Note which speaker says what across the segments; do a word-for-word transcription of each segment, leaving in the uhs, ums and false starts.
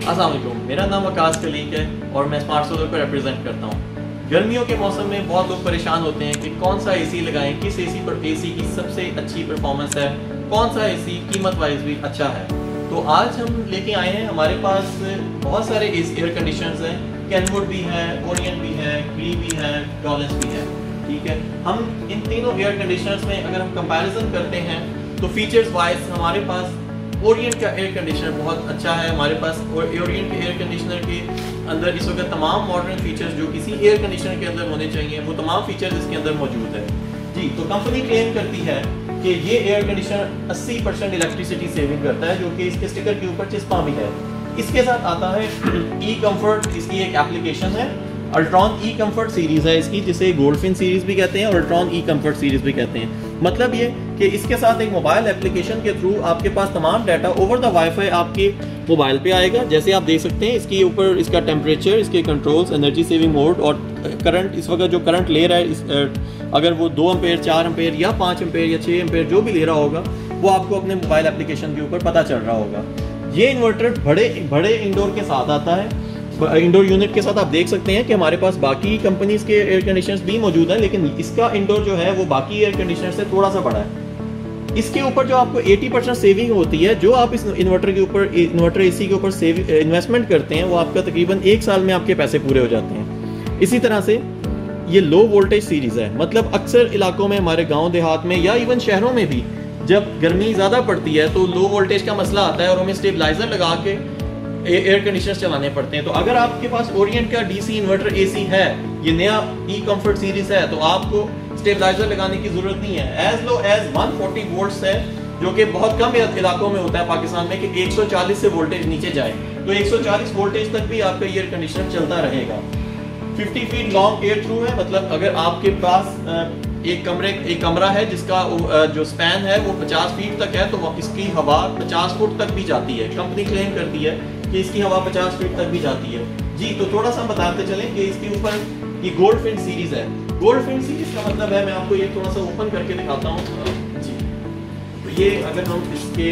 Speaker 1: अस्सलाम वालेकुम, मेरा नाम आकाश खलीक है और मैं स्मार्ट सोलर को रिप्रेजेंट करता हूँ। गर्मियों के मौसम में बहुत लोग परेशान होते हैं कि कौन सा एसी लगाएं, किस एसी पर एसी की सबसे अच्छी परफॉर्मेंस है, कौन सा एसी कीमत वाइज भी अच्छा है। तो आज हम लेके आए हैं, हमारे पास बहुत सारे एयर कंडीशनर्स हैं, कैनवुड भी है, ओरियंट भी है, क्री भी है, डॉलेंस भी है। ठीक है, हम इन तीनों एयर कंडीशनर्स में अगर हम कंपैरिजन करते हैं तो फीचर्स वाइज हमारे पास ओरियंट का एयर कंडीशनर बहुत अच्छा है। हमारे पास ओरियंट के एयर कंडीशनर के अंदर इस वक्त तमाम मॉडर्न फीचर्स जो किसी एयर कंडीशनर के अंदर होने चाहिए वो तमाम फीचर्स इसके अंदर मौजूद है। जी, तो कंपनी क्लेम करती है कि ये एयर कंडीशनर अस्सी परसेंट इलेक्ट्रिसिटी सेविंग करता है, जो कि इसके स्टिकर के ऊपर चिस्पा भी है। इसके साथ आता है ई कंफर्ट, इसकी एक एप्लीकेशन है। अल्ट्रॉन ई कंफर्ट सीरीज है इसकी, जिसे गोल्डफिन सीरीज भी कहते हैं और अल्ट्रॉन ई कंफर्ट सीरीज भी कहते हैं। मतलब ये कि इसके साथ एक मोबाइल एप्लीकेशन के थ्रू आपके पास तमाम डाटा ओवर द वाईफाई आपके मोबाइल पे आएगा। जैसे आप देख सकते हैं इसके ऊपर इसका टेम्परेचर, इसके कंट्रोल्स, एनर्जी सेविंग मोड और करंट, इस वक्त जो करंट ले रहा है इस, अगर वो दो एम्पेयर, चार एम्पेयर या पाँच एम्पेयर या छः एम्पेयर जो भी ले रहा होगा वो आपको अपने मोबाइल एप्लीकेशन के ऊपर पता चल रहा होगा। ये इन्वर्टर बड़े बड़े इंडोर के साथ आता है, इंडोर यूनिट के साथ। आप देख सकते हैं कि हमारे पास बाकी कंपनीज के एयर कंडीशनर्स भी मौजूद हैं, लेकिन इसका इंडोर जो है वो बाकी एयर कंडीशनर से थोड़ा सा बड़ा है। इसके ऊपर जो आपको अस्सी परसेंट सेविंग होती है, जो आप इस इन्वर्टर के ऊपर, इन्वर्टर एसी के ऊपर सेव इन्वेस्टमेंट करते हैं, वो आपका तकरीबन एक साल में आपके पैसे पूरे हो जाते हैं। इसी तरह से ये लो वोल्टेज सीरीज है, मतलब अक्सर इलाकों में, हमारे गाँव देहात में या इवन शहरों में भी जब गर्मी ज़्यादा पड़ती है तो लो वोल्टेज का मसला आता है और हमें स्टेबलाइजर लगा के एयर कंडीशनर चलाने पड़ते हैं। तो अगर आपके पास ओरियंट का डीसी इन्वर्टर एसी है, ये नया ई कंफर्ट सीरीज है, तो आपको स्टेबलाइजर लगाने की जरूरत नहीं है। एज लो एज एक सौ चालीस वोल्ट्स है, जो कि बहुत कम इलाकों में होता है पाकिस्तान में कि एक सौ चालीस से वोल्टेज नीचे जाए, तो एक सौ चालीस वोल्टेज तक भी आपका एयर कंडीशनर चलता रहेगा। पचास फीट लॉन्ग एयर थ्रू है, मतलब अगर आपके पास एक कमरे एक कमरा है जिसका जो स्पैन है वो पचास फीट तक है, तो इसकी हवा पचास फुट तक भी जाती है। कंपनी क्लेम करती है कि इसकी हवा पचास फीट तक भी जाती है। जी, तो थोड़ा सा बताते चलें कि इसके ऊपर ये गोल्डफिन सीरीज है। गोल्डफिन सीरीज का मतलब है, मैं आपको ये थोड़ा सा ओपन करके दिखाता हूँ। जी, तो ये अगर हम इसके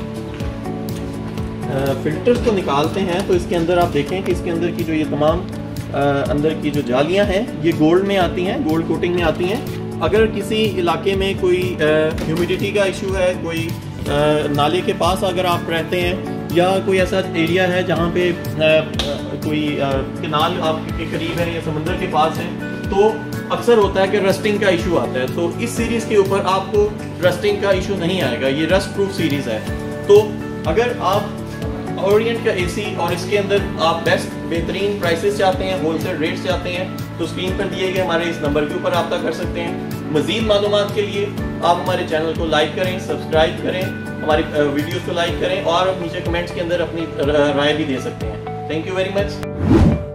Speaker 1: फिल्टर्स को निकालते हैं तो इसके अंदर आप देखें कि इसके अंदर की जो ये तमाम आ, अंदर की जो जालियाँ हैं ये गोल्ड में आती हैं, गोल्ड कोटिंग में आती हैं। अगर किसी इलाके में कोई ह्यूमिडिटी का इशू है, कोई आ, नाले के पास अगर आप रहते हैं या कोई ऐसा एरिया है जहाँ पे आ, आ, कोई किनाल आपके करीब है या समुंदर के पास है, तो अक्सर होता है कि रस्टिंग का इशू आता है। तो इस सीरीज़ के ऊपर आपको रस्टिंग का इशू नहीं आएगा, ये रस्ट प्रूफ सीरीज़ है। तो अगर आप ओरियंट का एसी और इसके अंदर आप बेस्ट बेहतरीन प्राइसेस चाहते हैं, होलसेल रेट्स चाहते हैं, तो स्क्रीन पर दिए गए हमारे इस नंबर के ऊपर रब्ता कर सकते हैं। मज़ीद मालूमात के लिए आप हमारे चैनल को लाइक करें, सब्सक्राइब करें, हमारी वीडियोस को लाइक करें और नीचे कमेंट्स के अंदर अपनी राय भी दे सकते हैं। Thank you very much.